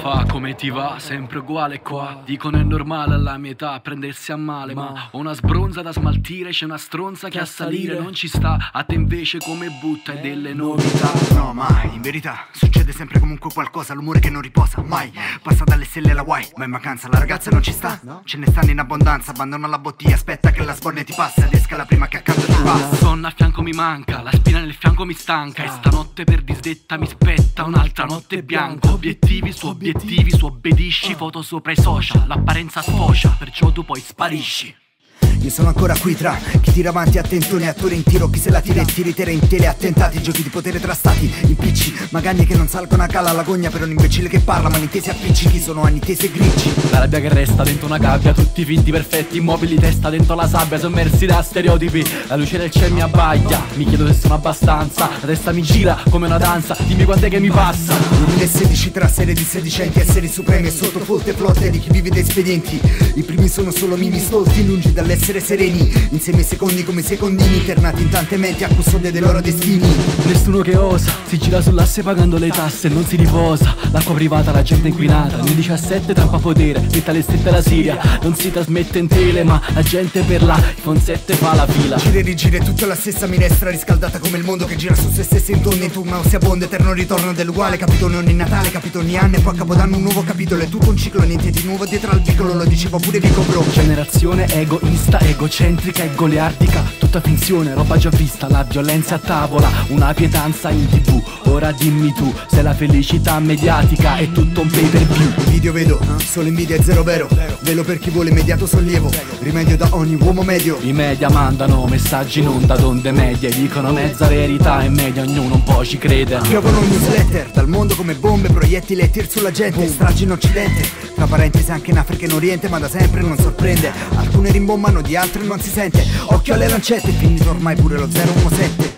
fa, come ti va? Sempre uguale qua. Dicono è normale alla mia età prendersi a male, ma ho una sbronza da smaltire, c'è una stronza che a salire non ci sta. A te invece come butta e delle novità. No, mai, in verità succede sempre comunque qualcosa, l'umore che non riposa mai. Passa dalle stelle alla guai, ma in vacanza la ragazza non ci sta. Ce ne stanno in abbondanza, abbandona la bottiglia, aspetta che la sbornia ti passa ed esca la prima che accanto ti passa. La donna a fianco mi manca, la spina nel fianco mi stanca, e stanotte per disdetta mi spetta un'altra notte bianca. Obiettivi su obbedisci, foto sopra i social, l'apparenza sfocia, perciò tu poi sparisci. Io sono ancora qui tra chi tira avanti attentoni, attori in tiro, chi se la tira e tiri tira in tele, attentati, giochi di potere tra stati, impicci, magagne che non salgono a galla, la gogna per un imbecille che parla, mani tese appiccichi, sono anni tese e grigi. La rabbia che resta dentro una gabbia, tutti finti perfetti, immobili testa dentro la sabbia, sommersi da stereotipi, la luce del cielo mi abbaglia, mi chiedo se sono abbastanza, la testa mi gira come una danza, dimmi quant'è che mi passa. 2016 tra serie di sedicenti, esseri supremi e sotto folte flotte di chi vive dei espedienti. I primi sono solo mimi stolti, lungi dall'essere sereni, insieme ai secondi come secondini, internati in tante menti a custodia dei loro destini. Nessuno che osa, si gira sull'asse pagando le tasse e non si riposa. L'acqua privata, la gente inquinata, nel 17 troppa potere, metta le stette la Siria, non si trasmette in tele ma la gente per là, iPhone 7 fa la fila. Gira e rigire tutta la stessa minestra riscaldata come il mondo che gira su se stesso in tonne, tu nauseabondo, eterno ritorno dell'uguale, capitone ogni Natale, capito ogni anno e poi a Capodanno un nuovo capitolo, è tutto un ciclo, niente di nuovo dietro al vicolo, lo diceva pure Vico Bro. Generazione egoista, egocentrica e goliardica, tutta finzione, roba già vista, la violenza a tavola, una pietanza in TV. Ora dimmi tu, se la felicità mediatica è tutto un pay per view. Video vedo, solo invidia e zero vero, velo per chi vuole immediato sollievo, rimedio da ogni uomo medio. I media mandano messaggi in onda d'onde medie, dicono mezza verità e media, ognuno un po' ci crede. Piovono newsletter dal mondo come bombe, proiettili e tir sulla gente, stragi in occidente, tra parentesi anche in Africa e in Oriente, ma da sempre non sorprende, alcune rimbombano, di altre non si sente, occhio alle lancette, finito ormai pure lo 017.